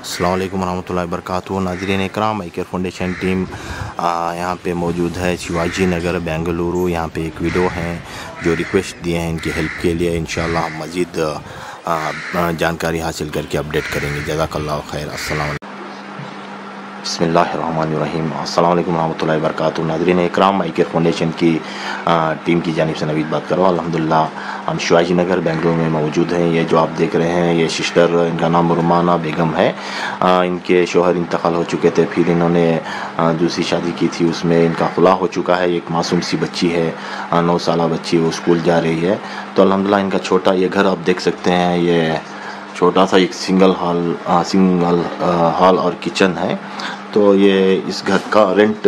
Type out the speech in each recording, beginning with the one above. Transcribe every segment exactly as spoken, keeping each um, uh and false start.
अस्सलाम वालेकुम रहमतुल्लाहि वबरकातुहू। नाज़रीन इकराम, आई केयर फाउंडेशन टीम यहाँ पे मौजूद है शिवाजी नगर बेंगलुरु। यहाँ पे एक वीडियो हैं जो रिक्वेस्ट दिए हैं इनकी हेल्प के लिए। इंशाल्लाह हम मज़ीद जानकारी हासिल करके अपडेट करेंगे। जज़ाकल्लाहु खैर। अस्सलाम वालेकुम। बिस्मिल्लाहिर्रहमानिर्रहीम। अस्सलाम वालेकुम रहमतुल्लाहि वबरकातुहू। नाज़रीन इकराम, आई केयर फाउंडेशन की आ, टीम की जानिब से नवीद बात कर रहा हूँ। अल्हम्दुलिल्लाह हम शिवाजी नगर बेंगलुरु में मौजूद हैं। ये जो आप देख रहे हैं ये सिस्टर, इनका नाम रुमाना बेगम है। आ, इनके शोहर इंतकाल हो चुके थे, फिर इन्होंने आ, दूसरी शादी की थी, उसमें इनका खुला हो चुका है। एक मासूम सी बच्ची है, आ, नौ साल बच्ची, वो स्कूल जा रही है। तो अल्हम्दुलिल्लाह इनका छोटा ये घर आप देख सकते हैं, ये छोटा सा एक सिंगल हॉल आ, सिंगल हॉल और किचन है। तो ये इस घर का rent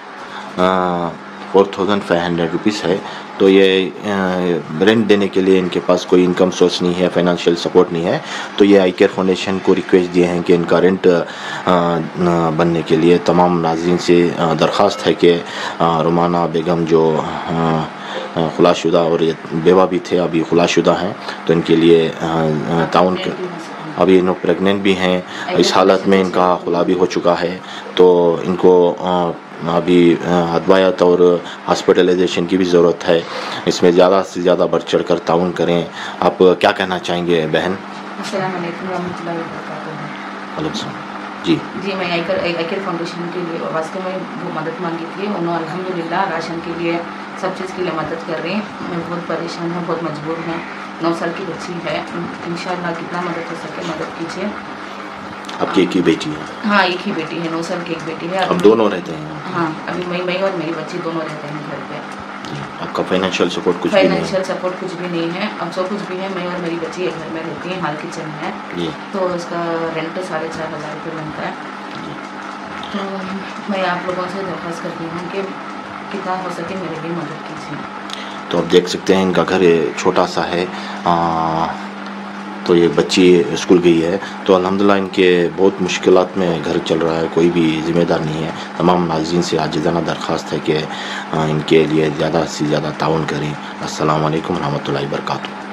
four thousand five hundred rupees है। तो ये रेंट देने के लिए इनके पास कोई इनकम सोर्स नहीं है, फाइनेंशियल सपोर्ट नहीं है। तो ये आई केयर फाउंडेशन को रिक्वेस्ट दिए हैं कि इनका रेंट बनने के लिए तमाम नाज़रीन से दरख्वास्त है कि रुमाना बेगम जो खुलाशुदा और ये बेवा भी थे, अभी खुलाशुदा हैं, तो इनके लिए ताउन कर, अभी इन्हों प्रेग्नेंट भी हैं। इस हालत में इनका खुला भी हो चुका है। तो इनको अभी हदवायत और हॉस्पिटलाइजेशन की भी ज़रूरत है। इसमें ज़्यादा से ज़्यादा बढ़ चढ़ कर ताउन करें। आप क्या कहना चाहेंगे बहन? अस्सलाम वालेकुम रहमतुल्लाहि वबरकातुहू। वालेकुम जी जी मैं आई केयर फाउंडेशन के लिए वास्ते में वो मदद मांगी थी। उन्होंने अल्हम्दुलिल्लाह राशन के लिए सब चीज़ के लिए मदद कर रहे हैं। मैं बहुत परेशान हूँ, बहुत मजबूर हूँ। नौ साल की बच्ची है। इंशाल्लाह कितना मदद हो सके मदद कीजिए। आपकी एक ही बेटी है? हाँ, एक ही बेटी है, नौ साल की एक बेटी है। अब दोनों रहते हैं? हाँ, अभी मैं मैं और मेरी बच्ची दोनों रहते हैं घर पे। आपका फाइनेंशियल सपोर्ट कुछ भी नहीं है? फाइनेंशियल सपोर्ट कुछ भी नहीं है। अब जो कुछ भी है, मैं और मेरी बच्ची एक घर में रहती है, हाल किचन है। तो उसका रेंट साढ़े चार हज़ार रुपये बनता है। तो मैं आप लोगों से दरख्वास्त करती हूँ कि कितना हो सके मेरे लिए मदद कीजिए। तो आप देख सकते हैं इनका घर छोटा सा है। आ, तो ये बच्ची स्कूल गई है। तो अल्हम्दुलिल्लाह इनके बहुत मुश्किलात में घर चल रहा है, कोई भी ज़िम्मेदार नहीं है। तमाम नाज़रीन से आजिज़ाना दरख्वास्त है कि इनके लिए ज़्यादा से ज़्यादा ताउन करें। अस्सलाम वालेकुम रहमतुल्लाहि वबरकातुहू।